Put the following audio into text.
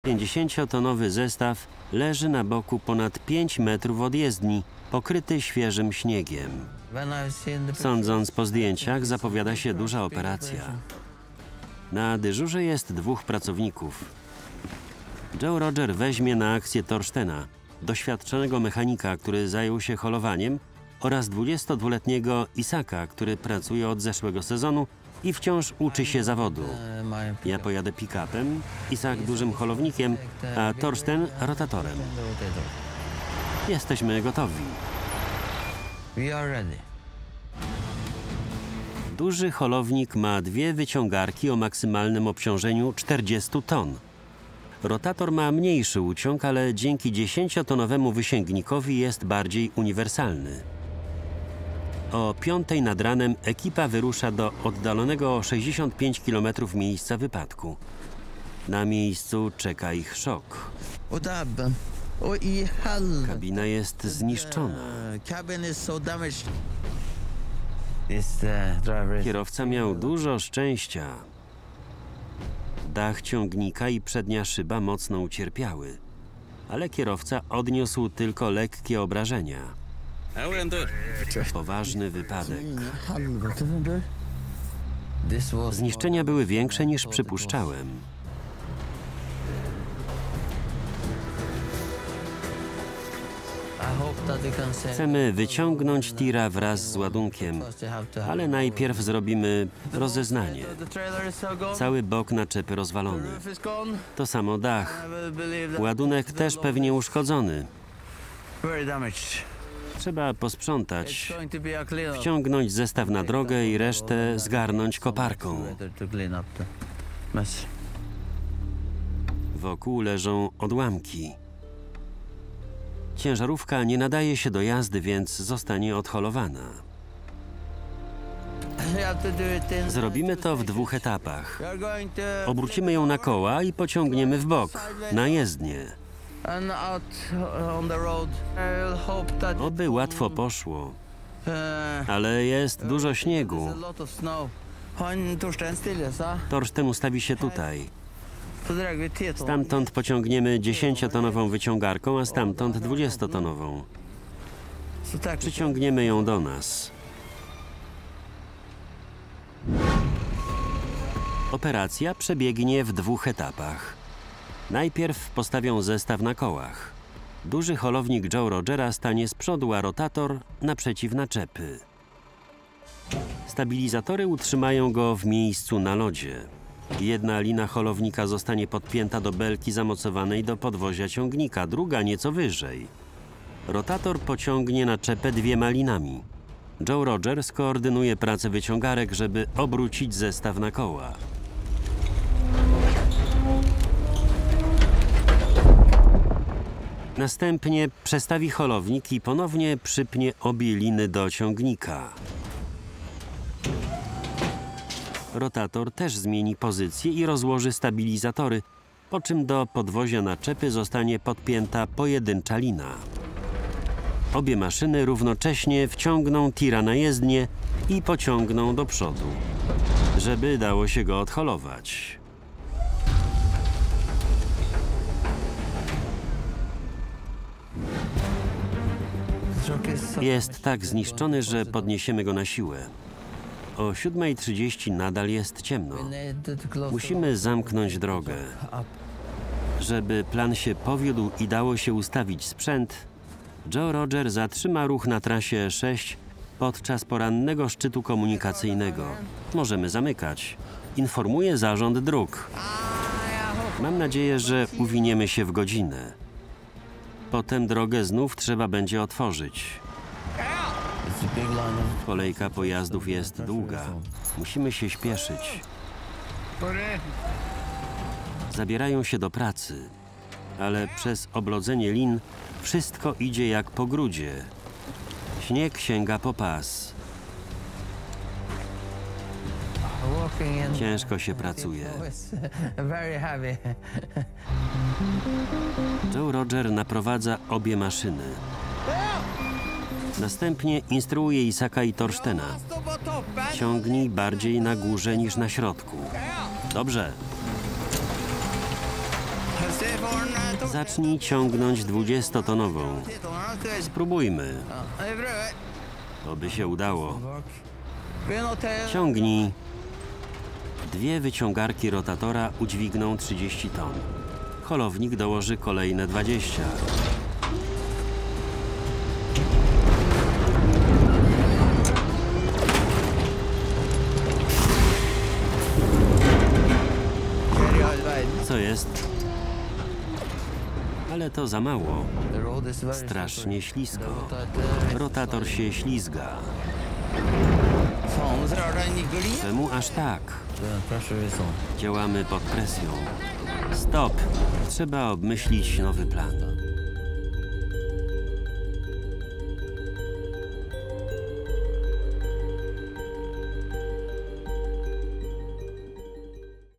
50-tonowy zestaw leży na boku ponad 5 metrów od jezdni, pokryty świeżym śniegiem. Sądząc po zdjęciach, zapowiada się duża operacja. Na dyżurze jest 2 pracowników. Joe Roger weźmie na akcję Thorstena, doświadczonego mechanika, który zajął się holowaniem, oraz 22-letniego Isaka, który pracuje od zeszłego sezonu i wciąż uczy się zawodu. Ja pojadę pick-upem, Isak dużym holownikiem, a Thorsten rotatorem. Jesteśmy gotowi. Duży holownik ma 2 wyciągarki o maksymalnym obciążeniu 40 ton. Rotator ma mniejszy uciąg, ale dzięki 10-tonowemu wysięgnikowi jest bardziej uniwersalny. O 5 nad ranem ekipa wyrusza do oddalonego o 65 km miejsca wypadku. Na miejscu czeka ich szok. Kabina jest zniszczona. Kierowca miał dużo szczęścia. Dach ciągnika i przednia szyba mocno ucierpiały, ale kierowca odniósł tylko lekkie obrażenia. Poważny wypadek. Zniszczenia były większe niż przypuszczałem. Chcemy wyciągnąć tira wraz z ładunkiem, ale najpierw zrobimy rozeznanie. Cały bok naczepy rozwalony. To samo dach. Ładunek też pewnie uszkodzony. Trzeba posprzątać, wciągnąć zestaw na drogę i resztę zgarnąć koparką. Wokół leżą odłamki. Ciężarówka nie nadaje się do jazdy, więc zostanie odholowana. Zrobimy to w 2 etapach. Obrócimy ją na koła i pociągniemy w bok, na jezdnię. Oby łatwo poszło, ale jest dużo śniegu. Thorsten ustawi się tutaj. Stamtąd pociągniemy 10-tonową wyciągarką, a stamtąd 20-tonową. Przyciągniemy ją do nas. Operacja przebiegnie w 2 etapach. Najpierw postawią zestaw na kołach. Duży holownik Joe Rogera stanie z przodu, a rotator naprzeciw naczepy. Stabilizatory utrzymają go w miejscu na lodzie. Jedna lina holownika zostanie podpięta do belki zamocowanej do podwozia ciągnika, druga nieco wyżej. Rotator pociągnie naczepę 2 linami. Joe Roger skoordynuje pracę wyciągarek, żeby obrócić zestaw na koła. Następnie przestawi holownik i ponownie przypnie obie liny do ciągnika. Rotator też zmieni pozycję i rozłoży stabilizatory, po czym do podwozia naczepy zostanie podpięta pojedyncza lina. Obie maszyny równocześnie wciągną tira na jezdnię i pociągną do przodu, żeby dało się go odholować. Jest tak zniszczony, że podniesiemy go na siłę. O 7:30 nadal jest ciemno. Musimy zamknąć drogę. Żeby plan się powiódł i dało się ustawić sprzęt, Joe Roger zatrzyma ruch na trasie 6 podczas porannego szczytu komunikacyjnego. Możemy zamykać. Informuje zarząd dróg. Mam nadzieję, że uwiniemy się w godzinę. Potem drogę znów trzeba będzie otworzyć. Kolejka pojazdów jest długa. Musimy się śpieszyć. Zabierają się do pracy, ale przez oblodzenie lin wszystko idzie jak po grudzie. Śnieg sięga po pas. Ciężko się pracuje. Joe Roger naprowadza obie maszyny. Następnie instruuje Isaka i Thorstena. Ciągnij bardziej na górze niż na środku. Dobrze. Zacznij ciągnąć 20-tonową. Spróbujmy. To by się udało. Ciągnij. 2 wyciągarki rotatora udźwigną 30 ton. Holownik dołoży kolejne 20. Co jest? Ale to za mało. Strasznie ślisko. Rotator się ślizga. Czemu aż tak? Działamy pod presją. Stop! Trzeba obmyślić nowy plan.